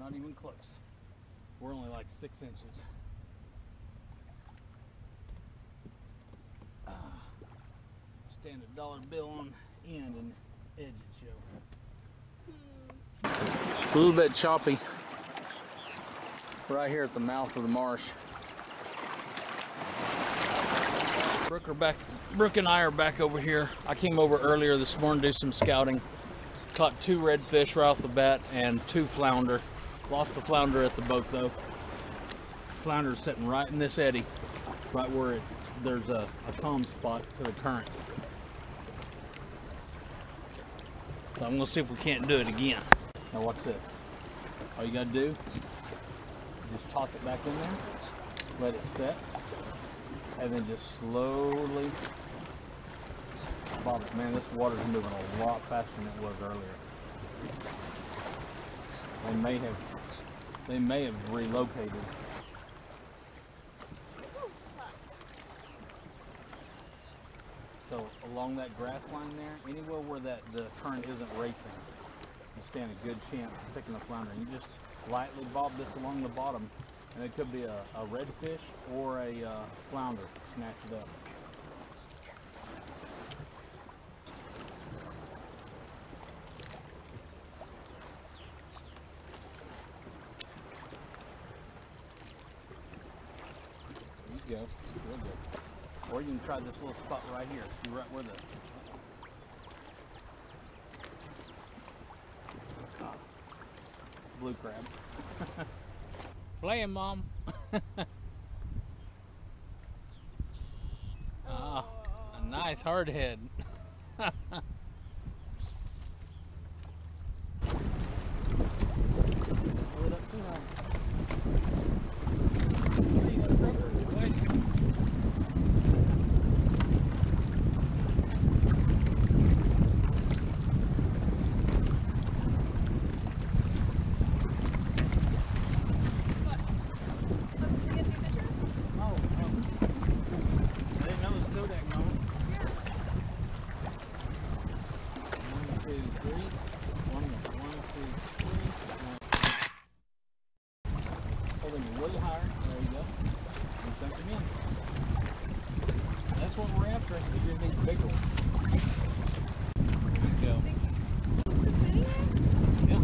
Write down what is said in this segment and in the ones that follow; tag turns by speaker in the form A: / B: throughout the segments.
A: Not even close. We're only like 6 inches. Standard dollar bill on end and edge it show. A little bit choppy right here at the mouth of the marsh. Brooke and I are back over here. I came over earlier this morning to do some scouting. Caught 2 redfish right off the bat and 2 flounder. Lost the flounder at the boat though. Flounder's sitting right in this eddy, right where there's a calm spot to the current. So I'm gonna see if we can't do it again. Now watch this. All you gotta do is just toss it back in there, let it set, and then just slowly bob it. Man, this water's moving a lot faster than it was earlier. They may have relocated. So along that grass line there, anywhere where the current isn't racing, you stand a good chance of picking a flounder. You just lightly bob this along the bottom, and it could be a redfish or a flounder. Snatch it up. There you go. Real good. Or you can try this little spot right here. See right where the blue crab. Playing, Mom. A nice hard head. That's what we're after. We just need bigger ones. There you go. Yeah.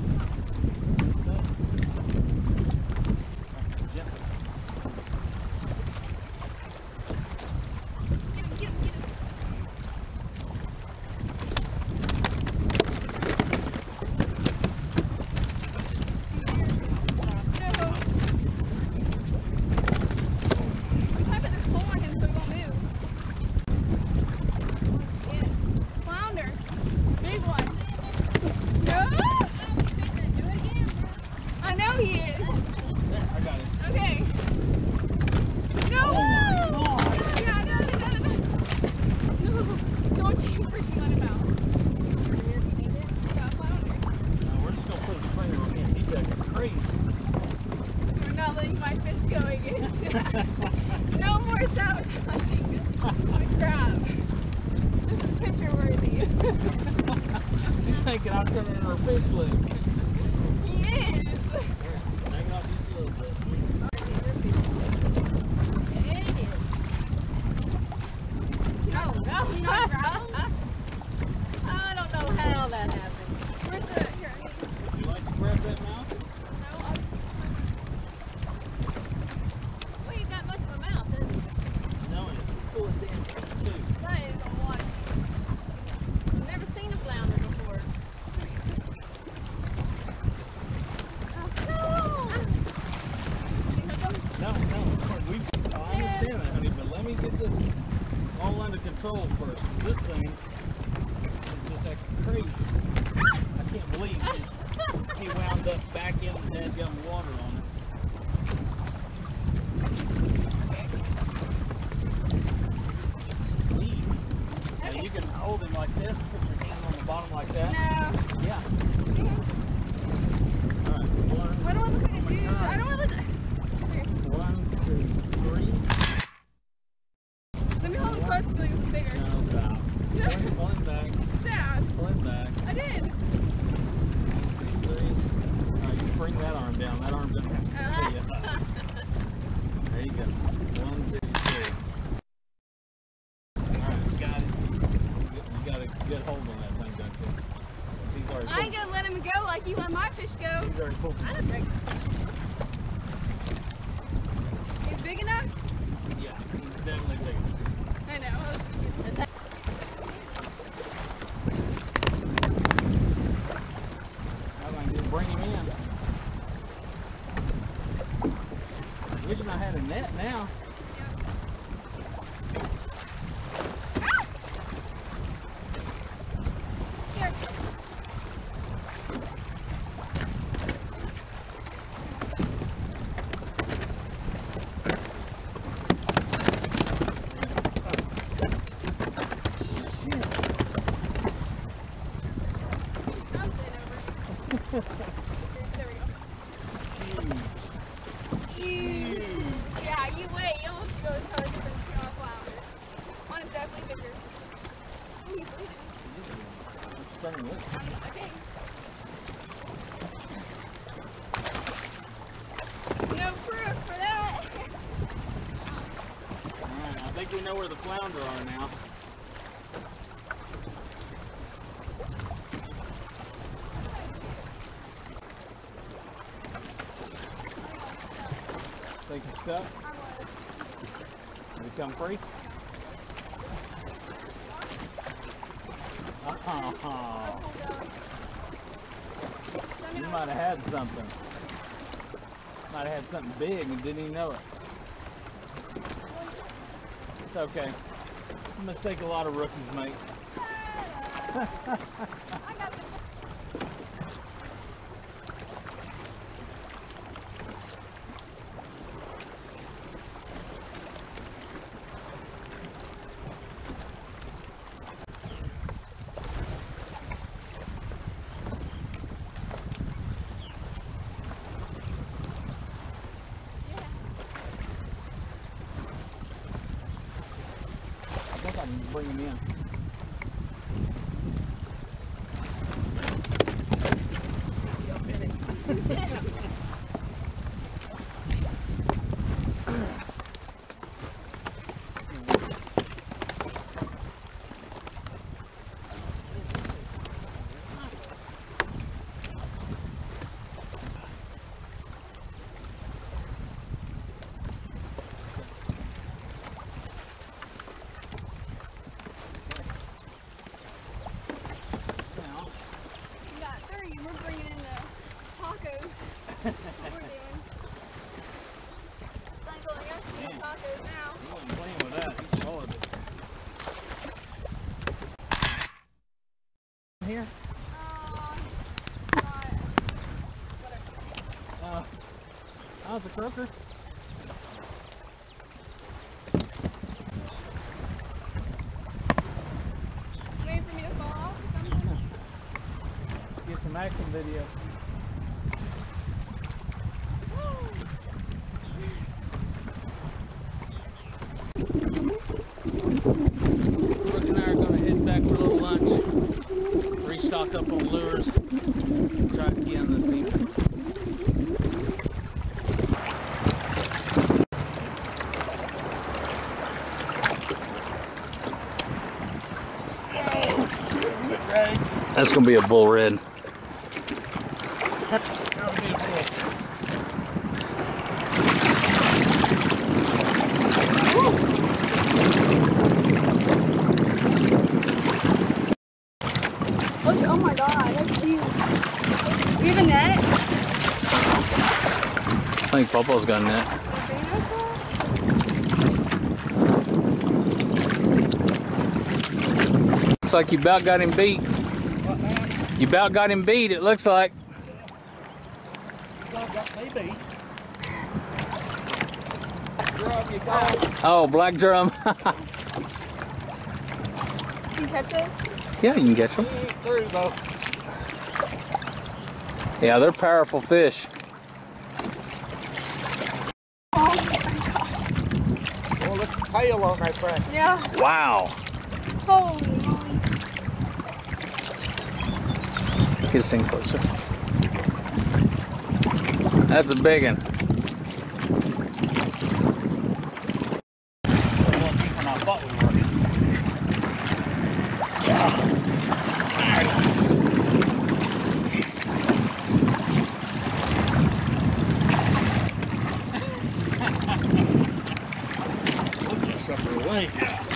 A: Get him. No more sabotaging. Crap. This is picture worthy.
B: She's thinking I'm turning her fish loose.
A: He is.
B: Hang on just a little bit.
A: No, not drowned. I don't know how that happened. Where's the here?
B: Would you like to grab that mouth? Control first. This thing is just acting crazy. I can't believe he wound up back in the dead young water on us. Sweet. Now you can hold him like this, put your hand on the bottom like that.
A: No.
B: Yeah. Alright,
A: what do I look like to do? I don't want to look at
B: 1, 2, 3.
A: Let me hold him close so he's bigger.
B: No, stop. Pull him back.
A: Dad.
B: Pull him back.
A: I did.
B: 1, 2, 3. Alright, you bring that
A: that arm down. That arm's gonna have to stay up. There you go. 1, 2, 3. Alright, got it. You got a good hold on that thing, don't you? He's already
C: I ain't gonna let him go like you let my fish go.
A: He's already pulled.
C: I don't think. He's big enough?
A: Yeah, he's definitely big.
C: I know.
A: I might just bring him in. Wishing I had a net now.
C: Here. There we go. Yeah, you wait. You'll go as hard as you can on a flounder. One is definitely bigger. Oh, he's bleeding. I think. No proof for that.
A: Alright, I think we know where the flounder are now. Think you're stuck? Did it come free? Oh, you might have had something. Might have had something big and didn't even know it. It's okay. A mistake a lot of rookies make. I think I can bring him in.
C: What we're doing. Uncle, I got some tacos now.
A: He wasn't playing with that. He swallowed it. Here?
C: Whatever.
A: Oh, it's a croaker.
C: Waiting for me to fall off or something?
A: Get some action video. Brooke and I are going to head back for a little lunch, restock up on lures, try it again this evening. That's going to be a bull red.
C: Oh my god, that's huge. You have a net?
A: I think Popo's got a net. Looks like you about got him beat. You about got him beat, it looks like. Oh, black drum.
C: Can you catch this?
A: Yeah, you can catch them. Yeah, they're powerful fish.
C: Oh my god.
B: Oh, look at the tail on that thing.
C: Yeah.
A: Wow.
C: Holy moly.
A: Get this thing closer. That's a big one.
B: A little deeper than I thought we were. Put that sucker away.